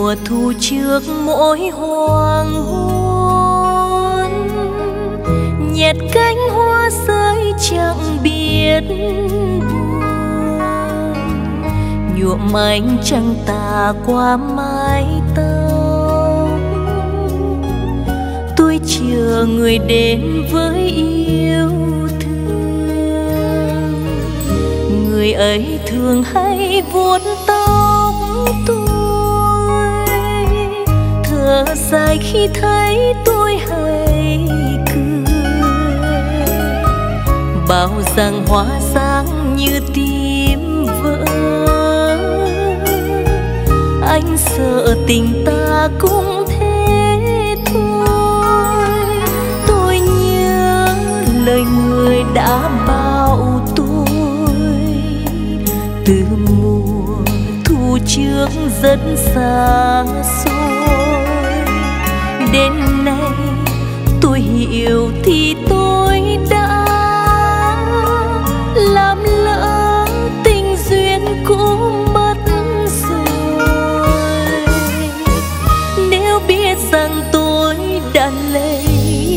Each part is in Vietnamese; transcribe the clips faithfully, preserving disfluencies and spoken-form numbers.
mùa thu trước mỗi hoàng hôn, nhẹt cánh hoa rơi chẳng biết buồn, nhuộm ánh trăng tà qua mái tóc. Tôi chờ người đến với yêu thương, người ấy thường hay vuốt tóc tôi, thở dài khi thấy tôi hay cười, bảo rằng hoa sáng như tim vỡ. Anh sợ tình ta cũng thế thôi. Tôi nhớ lời người đã bảo tôi, từ mùa thu trước rất xa xôi, đến nay tôi hiểu thì tôi đã làm lỡ tình duyên cũ mất rồi. Nếu biết rằng tôi đã lấy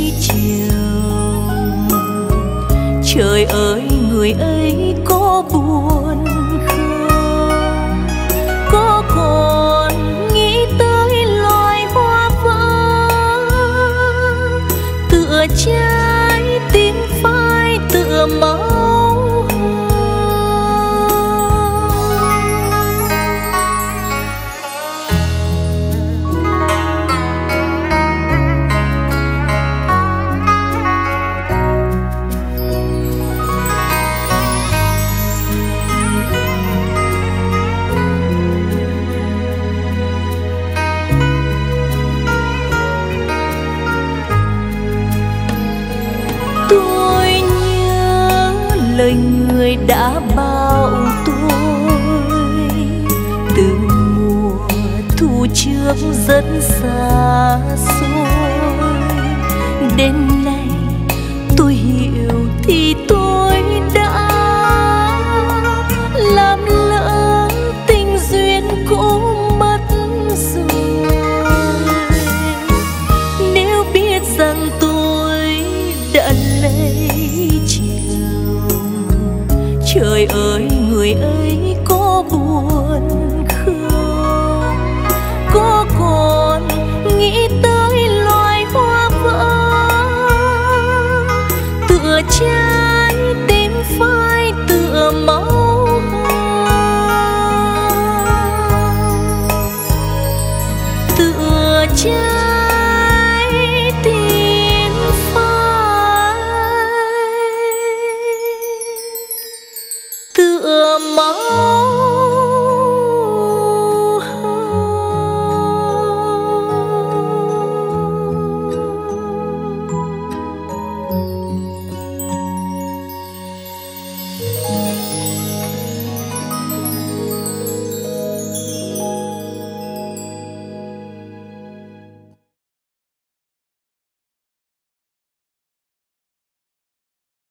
chồng, trời ơi người ấy có buồn không? Có còn nghĩ tới loài hoa vỡ, tựa trái tim phai tựa máu. Tôi nhớ lời người đã bảo tôi, từ mùa thu trước rất xa xôi, đến nay tôi hiểu thì tôi đã làm lỡ tình duyên cũ mất rồi. Nếu biết rằng tôi đã lấy chồng, trời ơi người ấy có buồn không? Có còn nghĩ tới loài hoa vỡ, tựa trái tim phai tựa máu. Tựa trái tim phai tựa máu.